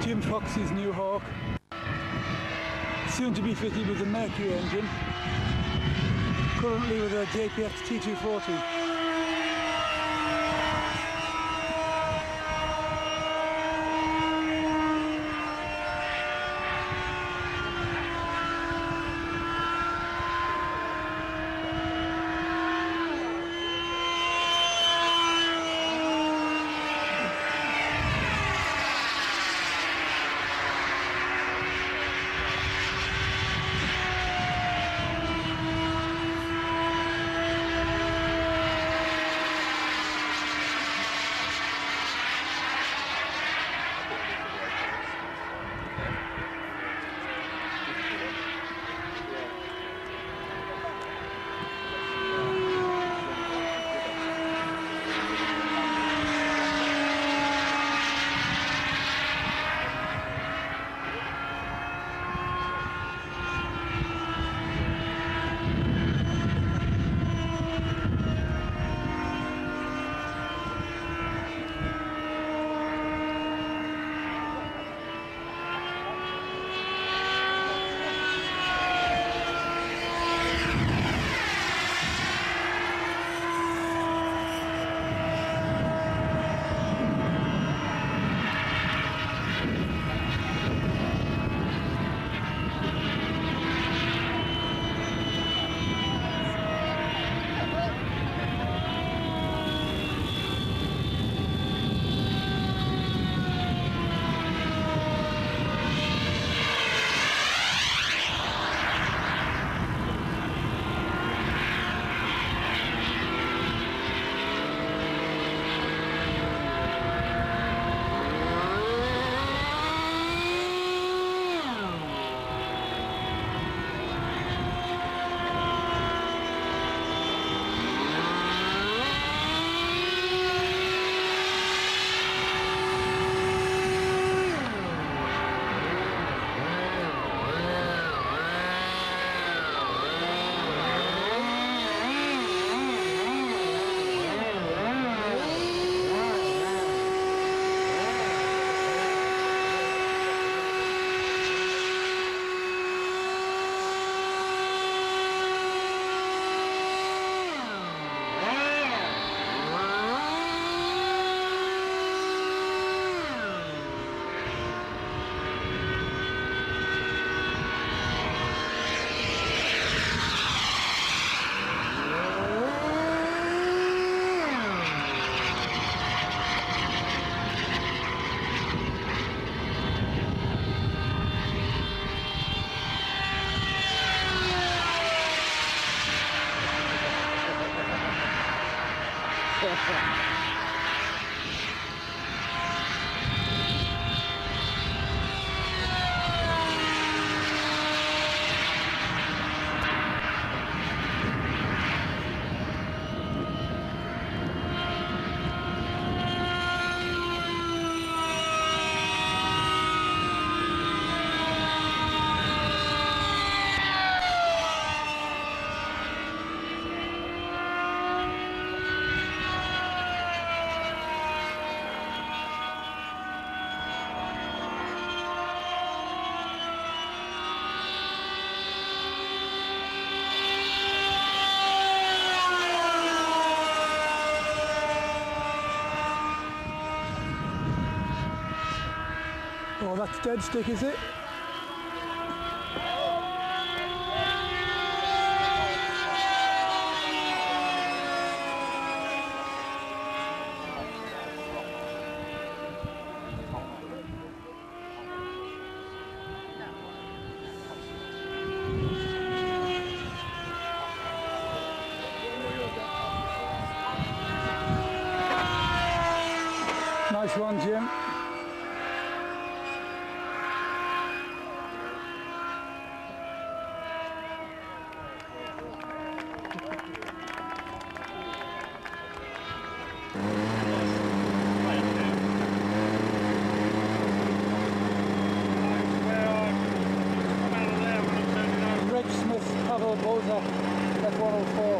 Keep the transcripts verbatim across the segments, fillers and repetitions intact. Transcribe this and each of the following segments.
Jim Fox's new Hawk, soon to be fitted with a Mercury engine, currently with a J P X T two forty. Oh, that's dead stick, is it? Nice one, Jim. That's one oh four.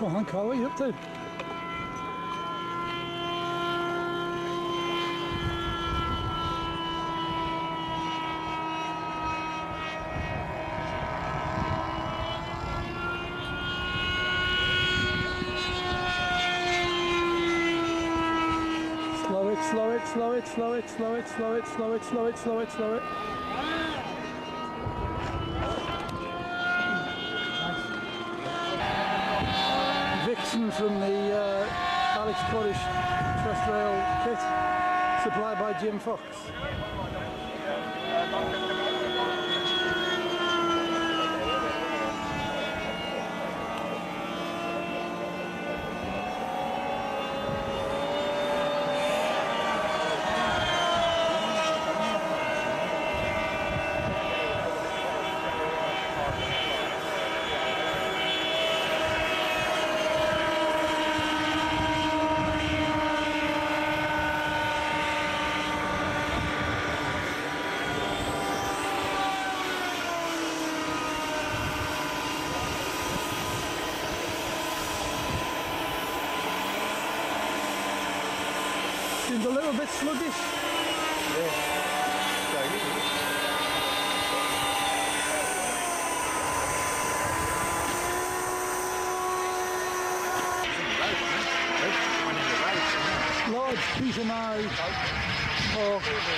Come on, Carl, what are you up to? Slow it, slow it, slow it, slow it, slow it, slow it, slow it, slow it, slow it, slow it. Vixen from the uh, Alex Corish Trust Rail kit, supplied by Jim Fox. Seems a little bit sluggish. Yeah. Large piece of my oh.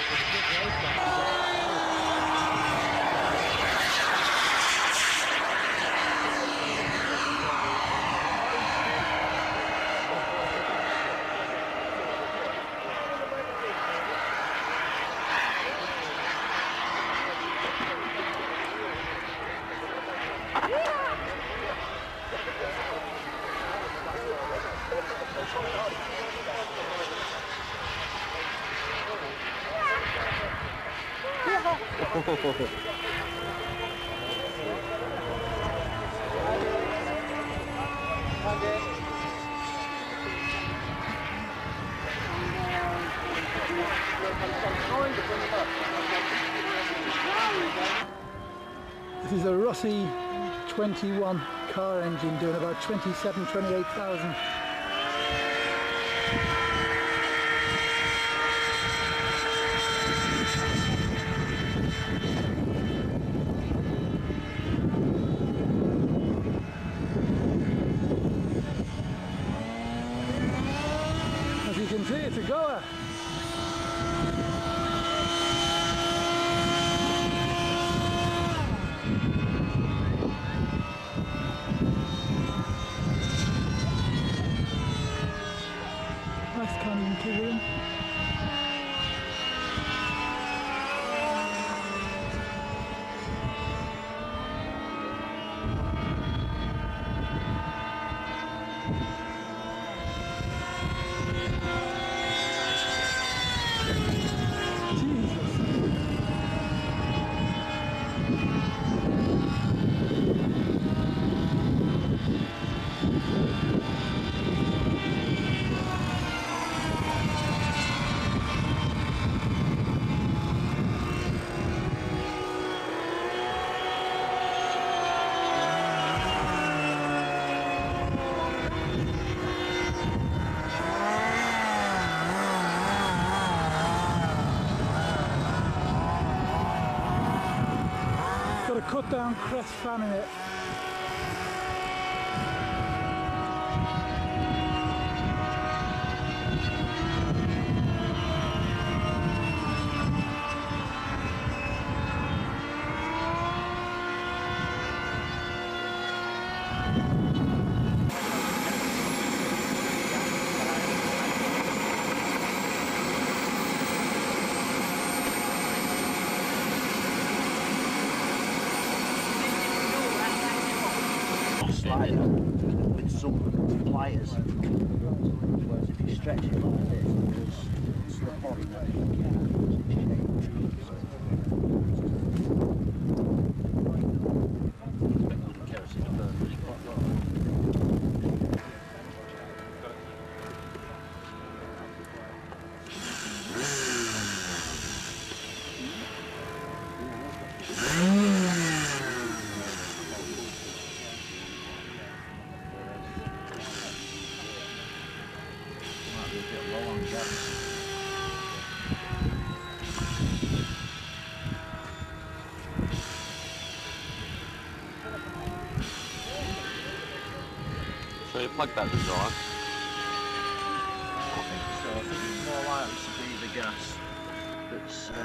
This is a Rossi twenty-one car engine doing about twenty-seven, twenty-eight thousand. As you can see, it's a goer. Nice, can't even keep it in. Got a cut down crest fan in it. Slider with some pliers, whereas if you stretch it like this, it does slip on and plug that desire. I think so. I think it's more likely to be the gas that's uh,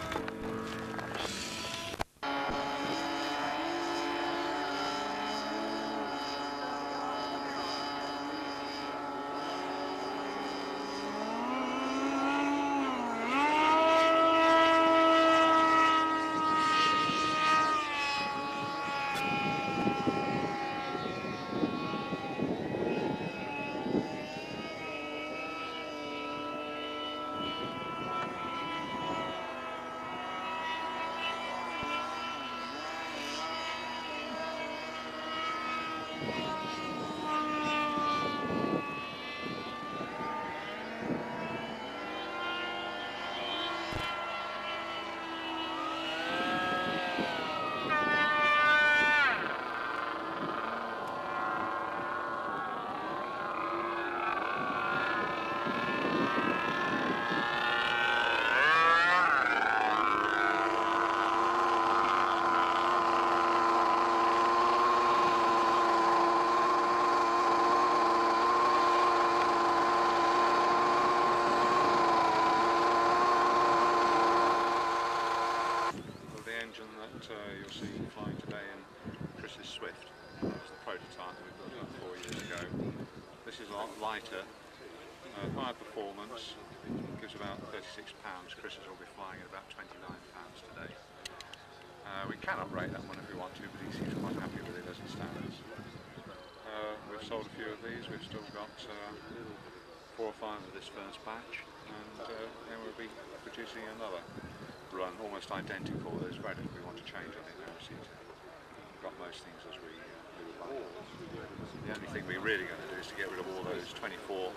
Uh, you'll see flying today in Chris's Swift. That was the prototype that we built about four years ago. This is a lot lighter, uh, higher performance, gives about thirty-six pounds. Chris's will be flying at about twenty-nine pounds today. Uh, we can upgrade that one if we want to, but he seems quite happy with it as it stands. Uh, we've sold a few of these. We've still got uh, four or five of this first batch, and uh, then we'll be producing another run almost identical. There's very little we want to change on it now. We've got most things as we uh, do like. The only thing we're really going to do is to get rid of all those twenty-four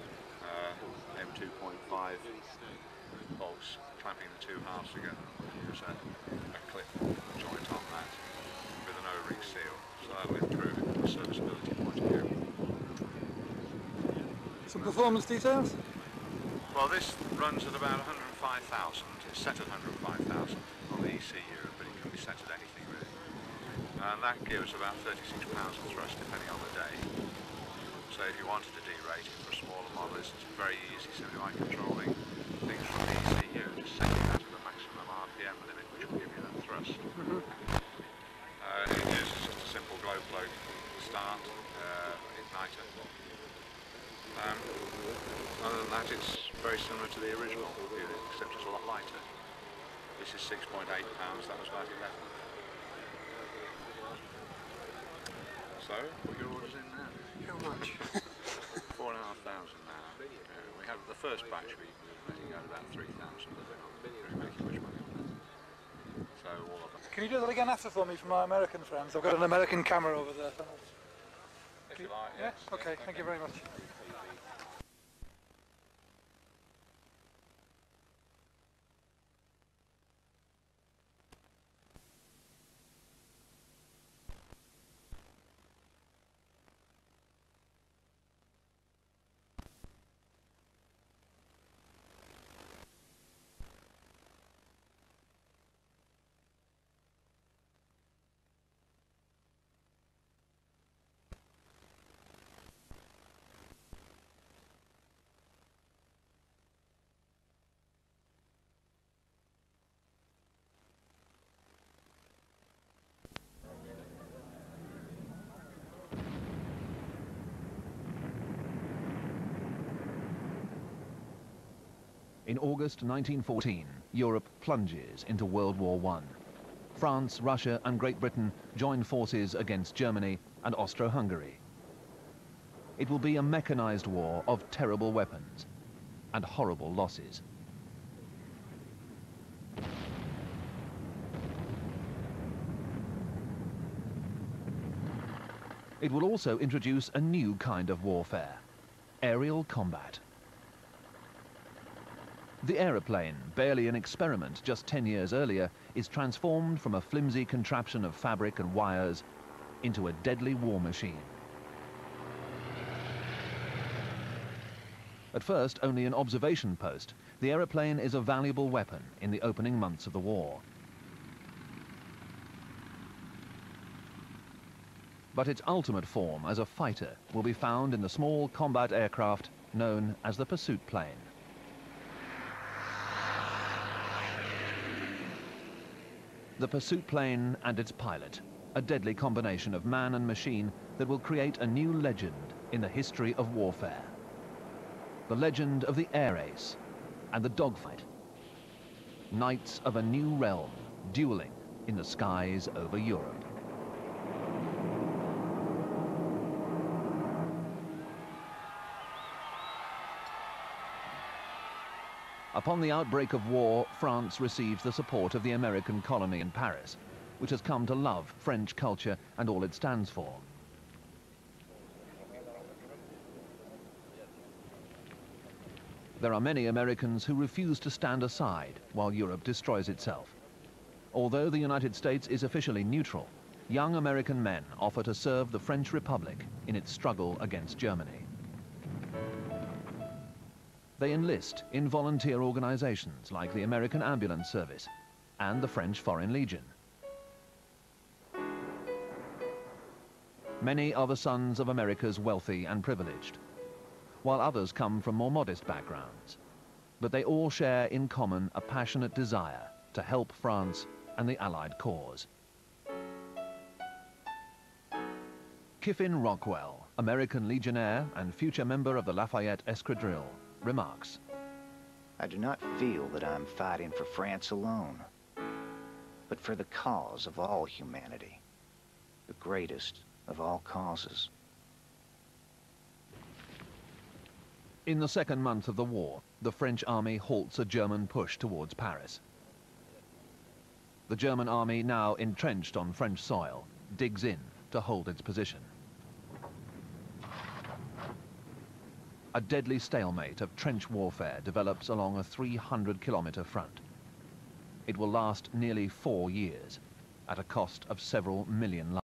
uh, M two point five bolts clamping the two halves together. Use a, a clip joint on that with an O-ring seal, so that'll improve it from a serviceability point of view. Some performance details? Well, this runs at about one hundred and five thousand. It's set at one hundred and five thousand on the E C U, but it can be set at anything really. And that gives about thirty-six pounds of thrust depending on the day. So if you wanted to derate it for a smaller model, it's very easy simply by controlling things from the E C U, just setting that to the maximum R P M limit, which will give you that thrust. Mm-hmm. uh, it uses just a simple glow plug start uh, igniter. Um, other than that, it's very similar to the original unit, except it's a lot lighter. This is six point eight pounds, that was about eleven. So, put your orders in now. How much? Four and a half thousand now. Uh, we had the first batch we were letting out about three thousand, but we're not really making much money on that. So, all of them. Can you do that again after for me for my American friends? I've got an American camera over there. If you like, yeah? yes. Okay, yes, thank you very much. In August nineteen fourteen, Europe plunges into World War One. France, Russia and Great Britain join forces against Germany and Austro-Hungary. It will be a mechanized war of terrible weapons and horrible losses. It will also introduce a new kind of warfare, aerial combat. The aeroplane, barely an experiment just ten years earlier, is transformed from a flimsy contraption of fabric and wires into a deadly war machine. At first, only an observation post, the aeroplane is a valuable weapon in the opening months of the war. But its ultimate form as a fighter will be found in the small combat aircraft known as the pursuit plane. The pursuit plane and its pilot, a deadly combination of man and machine that will create a new legend in the history of warfare. The legend of the air ace and the dogfight. Knights of a new realm dueling in the skies over Europe. Upon the outbreak of war, France receives the support of the American colony in Paris, which has come to love French culture and all it stands for. There are many Americans who refuse to stand aside while Europe destroys itself. Although the United States is officially neutral, young American men offer to serve the French Republic in its struggle against Germany. They enlist in volunteer organizations like the American Ambulance Service and the French Foreign Legion. Many are the sons of America's wealthy and privileged, while others come from more modest backgrounds. But they all share in common a passionate desire to help France and the Allied cause. Kiffin Rockwell, American Legionnaire and future member of the Lafayette Escadrille, remarks, I do not feel that I am fighting for France alone, but for the cause of all humanity, the greatest of all causes. In the second month of the war, the French army halts a German push towards Paris. The German army, now entrenched on French soil, digs in to hold its position. A deadly stalemate of trench warfare develops along a three hundred kilometer front. It will last nearly four years, at a cost of several million lives.